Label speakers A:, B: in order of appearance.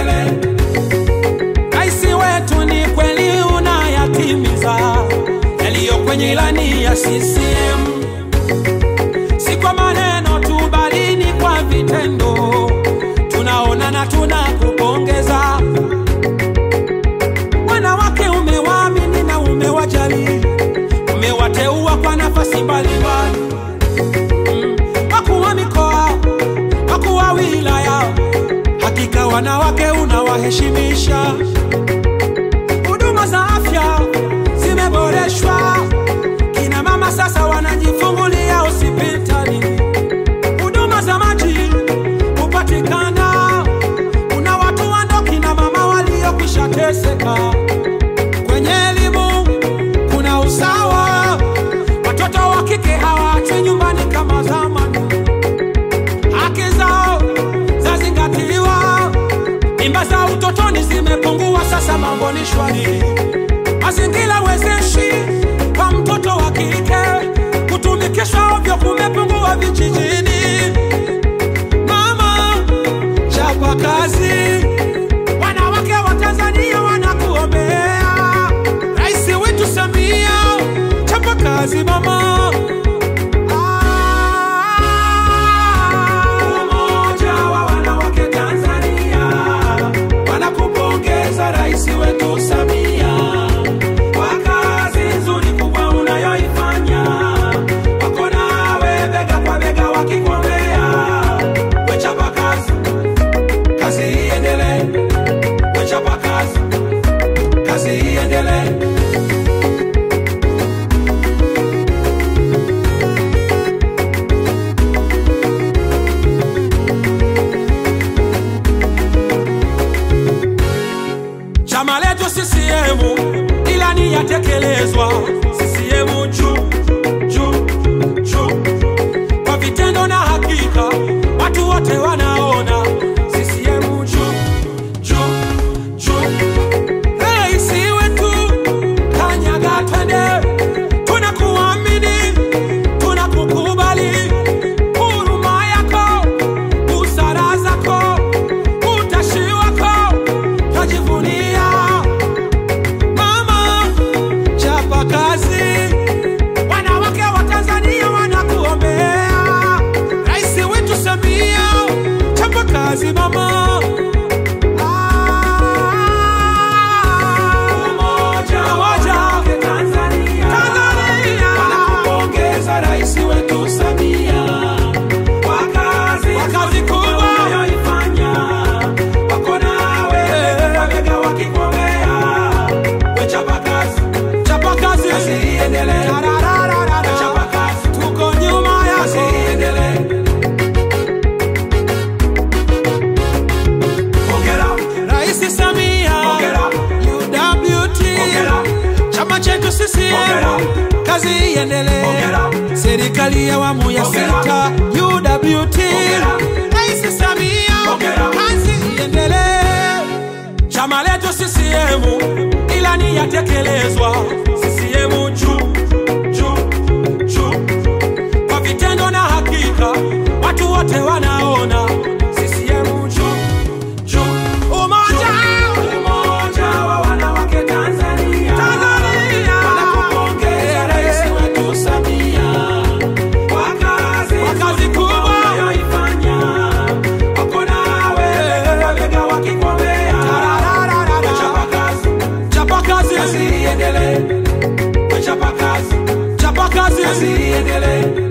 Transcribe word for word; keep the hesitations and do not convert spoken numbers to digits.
A: iendelee. Rais wetu ni kweli unayatimiza yaliyo kwenye ilani ya C C M, si kwa maneno tu bali ni kwa vitendo. Tunaona na tunakupongeza. Wanawake umewaamini na umewajali, umewateua kwa nafasi mbalimbali. Mm. Wakuu wa mikoa, wakuu wa wilaya, hakika wanawake unawaheshimisha. Huduma za afya zimeboreshwa, kina mama sasa wanajifungulia hospitali. Huduma za maji upatikana, una watu wando kina mama waliokwisha teseka. Kwenye elimu kuna usawa, watoto wa kike hawaachwi nyumbani kama zamani. Haki zao zazingatiwa, mimba za utotoni zimepungua, sasa mambo ni shwari. Mazingira wezeshi kwa mtoto wa kike, kutumikishwa ovyo kumepungua vijijini. Mama, chapa kazi, wanawake wa Tanzania wanakuombea. Rais wetu Samia, chapa kazi mama. Umoja wa wanawake Tanzania wanakupongeza rais wetu Samia kwa kazi nzuri kubwa unayoifanya. Wako nawe bega kwa bega wakikuombea. We chapa kazi, kazi iendelee. We chapa kazi, kazi iendelee. Chama letu C C M, ilani yatekelezwa. C C M juu, juu, juu, kwa vitendo na hakika watu wote wanaona. C C M juu, juu, juu. Rais wetu kanyaga twende, tunakuamini, tunakukubali. Huruma yako, busara zako, utashi wako tajivunia. Mama, chapa kazi, wanawake wa Tanzania wanakuombea. Rais wetu Samia, chapa kazi mama. Umoja wa wanawake Tanzania wanakupongeza rais wetu Samia kwa kazi kubwa unayoifanya. Wako nawe bega bega wakikuombea. We chapa kazi, chapa kazi, kazi iendelee. Chapa kazi, tuko nyuma yako, kazi iendelee. Rais Samia, U W T, chama chetu C C M, kazi iendelee. Serikali ya awamu ya sita, U W T, Rais Samia, kazi iendelee. Chama letu C C M, ilani yatekelezwa. C C M juu, juu, juu, kwa vitendo na hakika watu wote wanaona. C C M juu, juu. Umoja, umoja wa wanawake Tanzania wanakupongeza rais wetu Samia kwa kazi kubwa unayoifanya. Wako nawe bega bega wakikuombea. Chapa kazi, chapa kazi, kazi iendelee. We chapa kazi, chapa kazi, kazi iendelee.